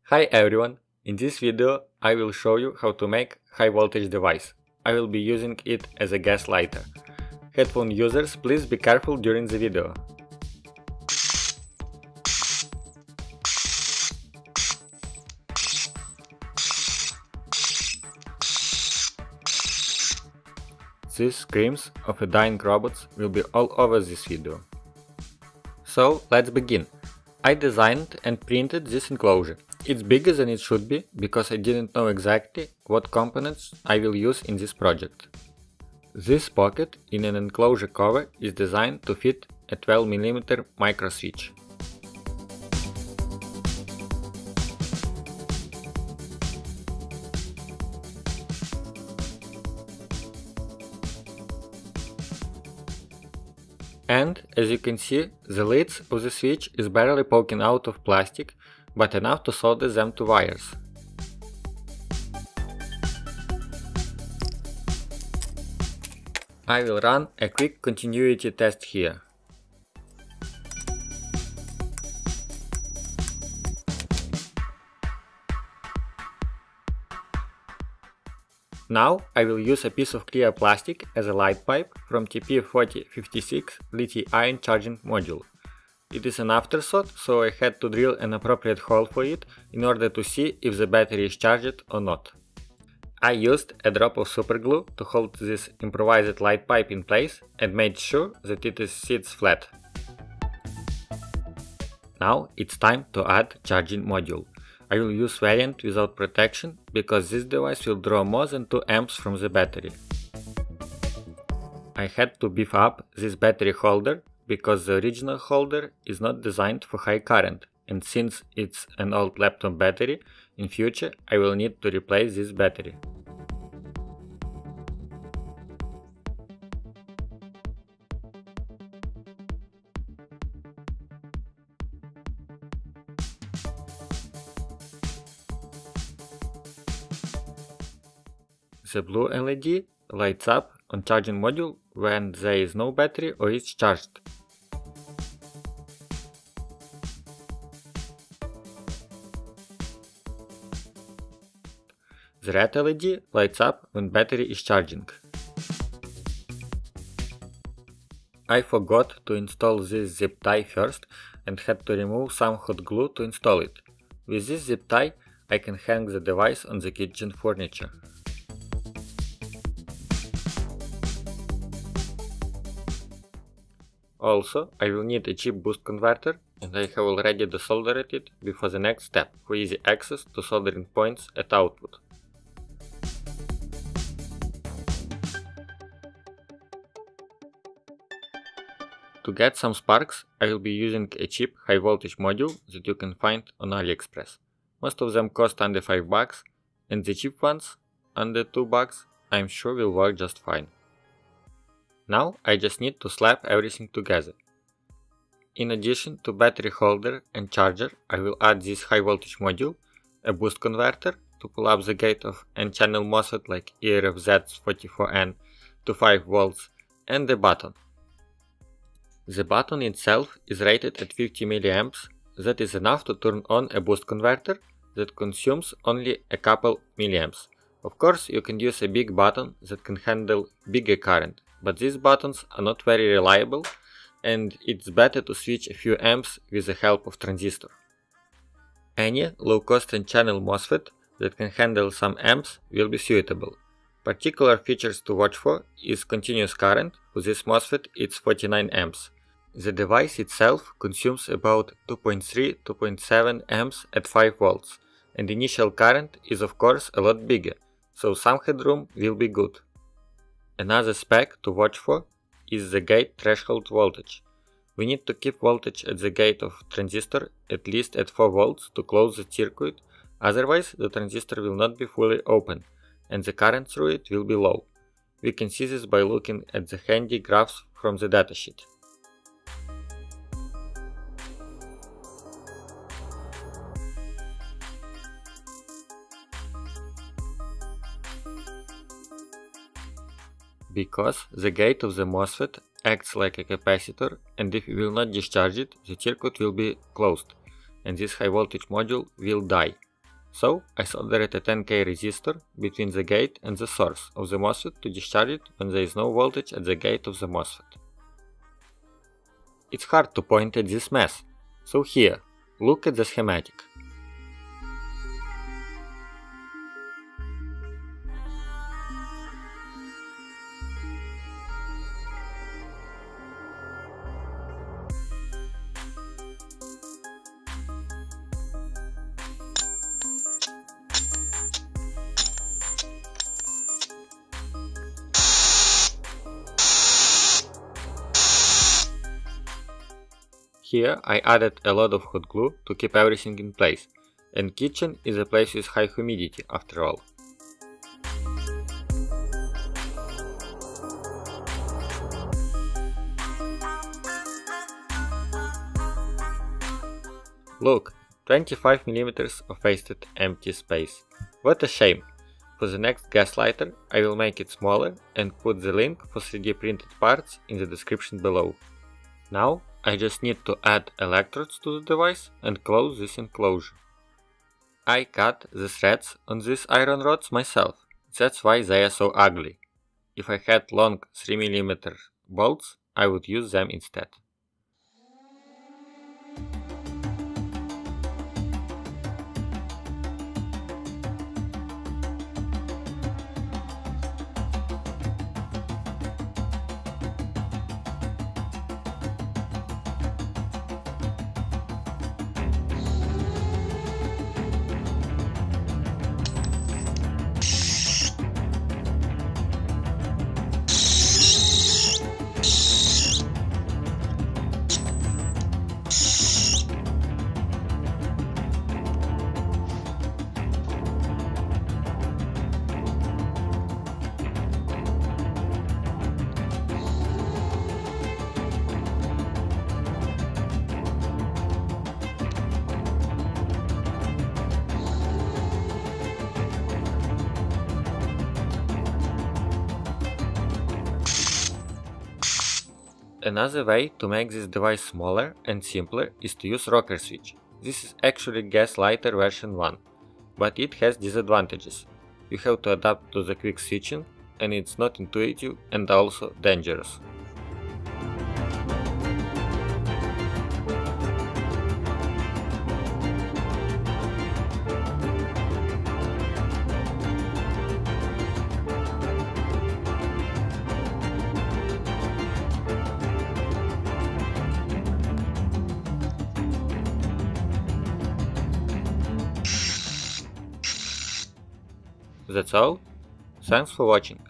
Hi everyone, in this video I will show you how to make high voltage device. I will be using it as a gas lighter. Headphone users, please be careful during the video. These screams of a dying robots will be all over this video. So let's begin. I designed and printed this enclosure. It's bigger than it should be, because I didn't know exactly what components I will use in this project. This pocket in an enclosure cover is designed to fit a 12mm micro switch. And as you can see, the lids of the switch is barely poking out of plastic, but enough to solder them to wires. I will run a quick continuity test here. Now I will use a piece of clear plastic as a light pipe from TP4056 lithium-ion charging module. It is an afterthought, so I had to drill an appropriate hole for it in order to see if the battery is charged or not. I used a drop of superglue to hold this improvised light pipe in place and made sure that it sits flat. Now it's time to add charging module. I will use variant without protection, because this device will draw more than 2 amps from the battery. I had to beef up this battery holder, because the original holder is not designed for high current, and since it's an old laptop battery, in future I will need to replace this battery. The blue LED lights up on charging module when there is no battery or it's charged. The red LED lights up when battery is charging. I forgot to install this zip tie first and had to remove some hot glue to install it. With this zip tie I can hang the device on the kitchen furniture. Also, I will need a cheap boost converter, and I have already desoldered it before the next step for easy access to soldering points at output. To get some sparks, I will be using a cheap high voltage module that you can find on Aliexpress. Most of them cost under $5, and the cheap ones, under $2, I'm sure will work just fine. Now I just need to slap everything together. In addition to battery holder and charger, I will add this high voltage module, a boost converter to pull up the gate of N-channel MOSFET like ERFZ44N to 5 volts, and the button. The button itself is rated at 50 mA, that is enough to turn on a boost converter that consumes only a couple milliamps. Of course, you can use a big button that can handle bigger current, but these buttons are not very reliable, and it's better to switch a few amps with the help of transistor. Any low-cost N-channel MOSFET that can handle some amps will be suitable. Particular features to watch for is continuous current. For this MOSFET it's 49 amps. The device itself consumes about 2.3–2.7 amps at 5 volts, and initial current is of course a lot bigger, so some headroom will be good. Another spec to watch for is the gate threshold voltage. We need to keep voltage at the gate of transistor at least at 4 volts to close the circuit, otherwise the transistor will not be fully open and the current through it will be low. We can see this by looking at the handy graphs from the datasheet. Because the gate of the MOSFET acts like a capacitor, and if we will not discharge it, the circuit will be closed, and this high voltage module will die. So I soldered a 10K resistor between the gate and the source of the MOSFET to discharge it when there is no voltage at the gate of the MOSFET. It's hard to point at this mess, so here, look at the schematic. Here I added a lot of hot glue to keep everything in place, and kitchen is a place with high humidity after all. Look, 25 mm of wasted empty space. What a shame! For the next gas lighter I will make it smaller and put the link for 3D printed parts in the description below. Now I just need to add electrodes to the device and close this enclosure. I cut the threads on these iron rods myself, that's why they are so ugly. If I had long 3 mm bolts, I would use them instead. Another way to make this device smaller and simpler is to use rocker switch. This is actually gas lighter version 1, but it has disadvantages. You have to adapt to the quick switching, and it's not intuitive and also dangerous. That's all. Thanks for watching.